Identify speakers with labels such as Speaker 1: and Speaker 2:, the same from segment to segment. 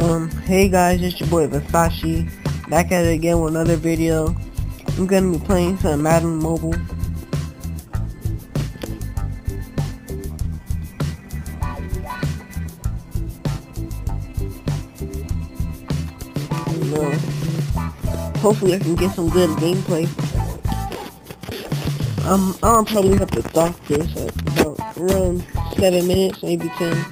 Speaker 1: Hey guys, it's your boy Vasashi, back at it again with another video. I'm gonna be playing some Madden Mobile. You know, hopefully I can get some good gameplay. I'll probably have to stop this at about around 7 minutes, maybe 10.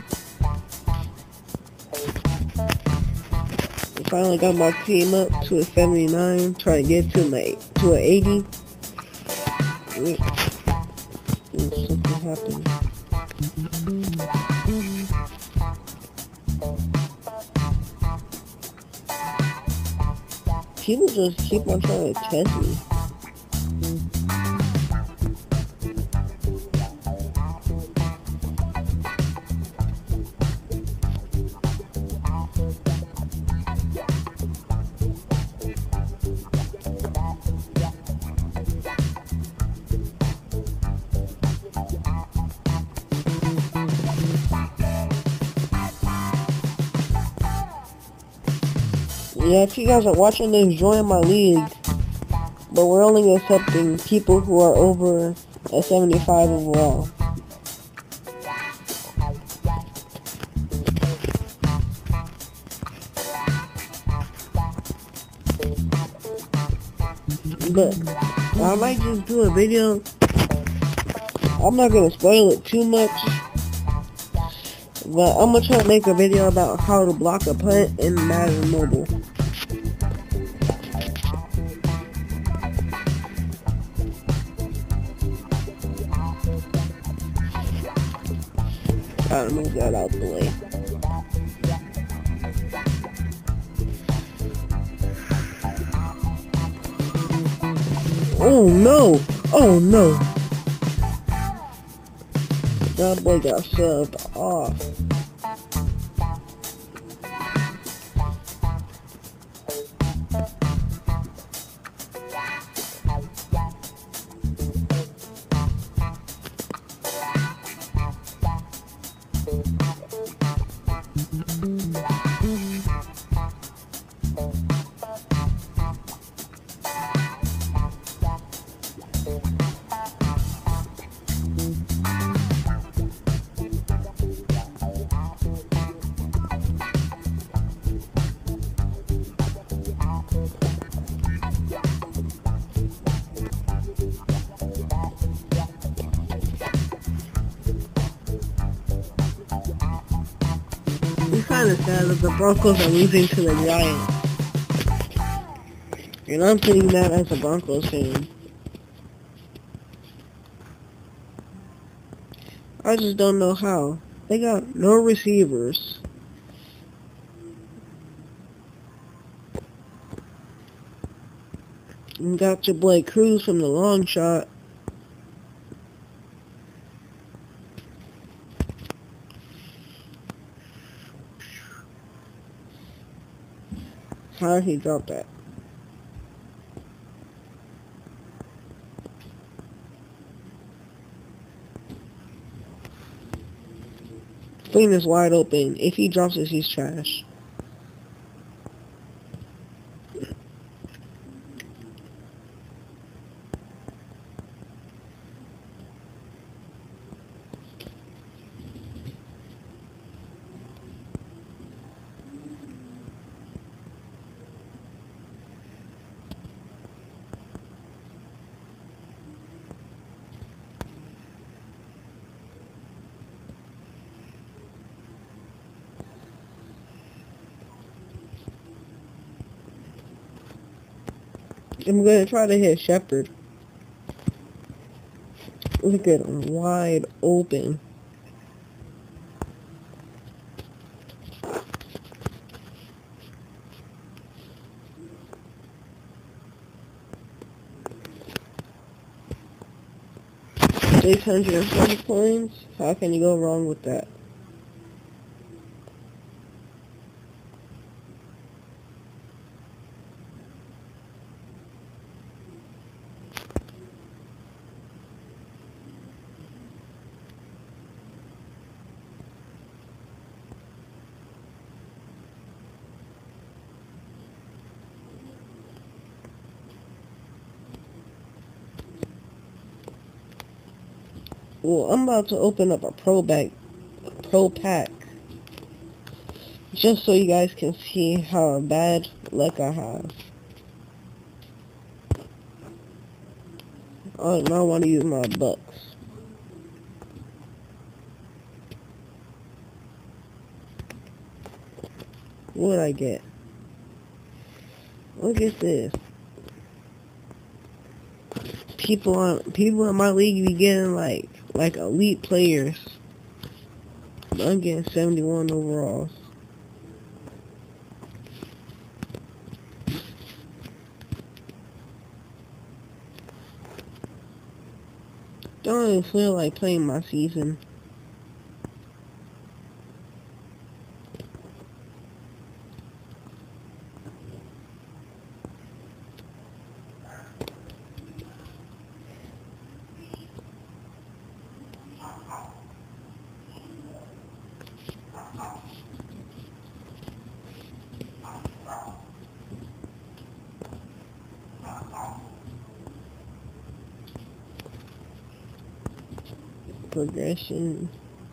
Speaker 1: I finally got my team up to a 79, trying to get to an 80. Wait, something happened. People just keep on trying to test me. Yeah, if you guys are watching this, join my league. But we're only accepting people who are over a 75 overall. But I might just do a video. I'm not gonna spoil it too much. But I'm gonna try to make a video about how to block a punt in Madden Mobile. Gotta move that out the way. Oh no! Oh no! That boy got shoved off. It's kind of sad that the Broncos are losing to the Giants. And I'm saying that as a Broncos fan. I just don't know how. They got no receivers. You got your boy Cruz from the long shot. How did he drop that? Clean is wide open. If he drops this, he's trash. I'm gonna try to hit Shepard. Look at him, wide open. $640 points? How can you go wrong with that? Well, I'm about to open up a pro pack, just so you guys can see how bad luck I have. Oh, now I want to use my bucks. What did I get? Look at this. People in my league be getting like elite players. I'm getting 71 overall. Don't even feel like playing my season. Progression.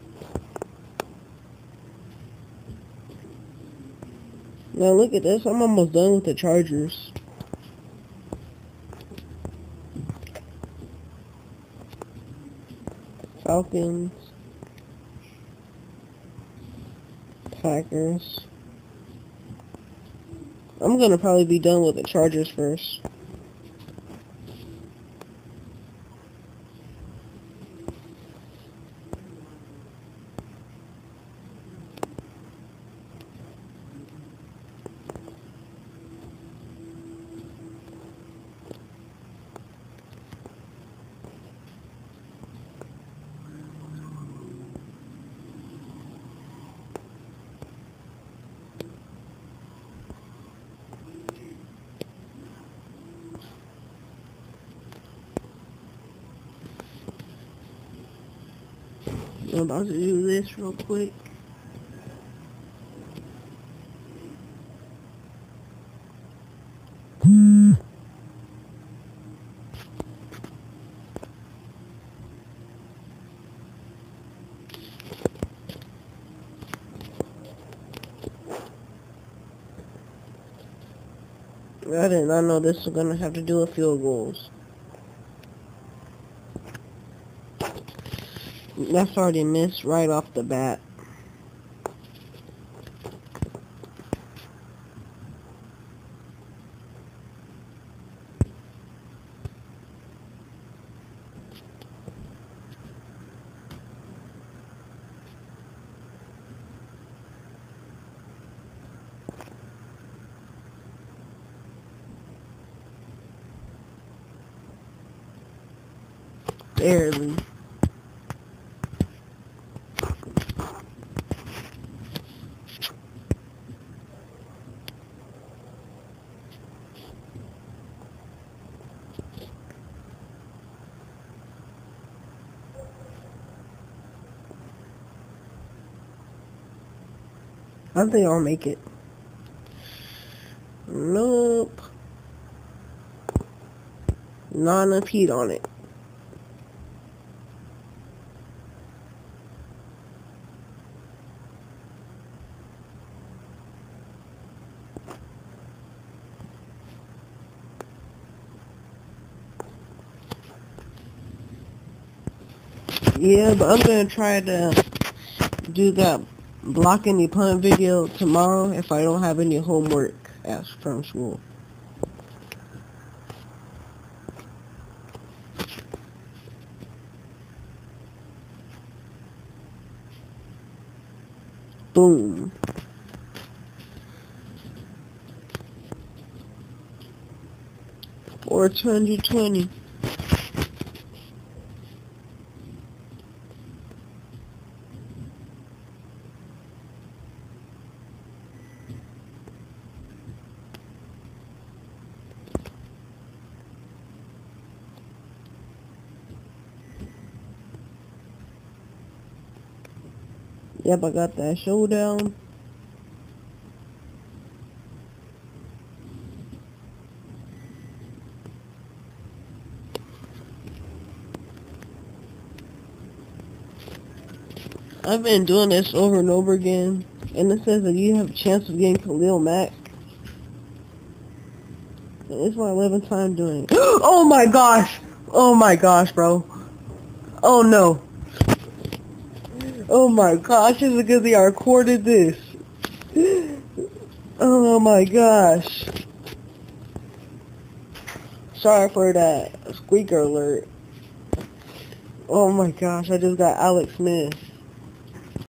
Speaker 1: Now look at this. I'm almost done with the Chargers. Falcons. Packers. I'm gonna probably be done with the Chargers first. I'm about to do this real quick. I did not know this was gonna have to do with field goals. That's already missed right off the bat. Barely. I think I'll make it. Nope. Not enough heat on it. Yeah, but I'm gonna try to do that blocking the punt video tomorrow if I don't have any homework from school. Boom. Or 220. Yep, I got that showdown. I've been doing this over and over again, and it says that you have a chance of getting Khalil Mack. And it's my 11th time doing it. Oh my gosh! Oh my gosh, bro. Oh no. Oh my gosh, it's because I recorded this. Oh my gosh. Sorry for that squeaker alert. Oh my gosh, I just got Alex Smith.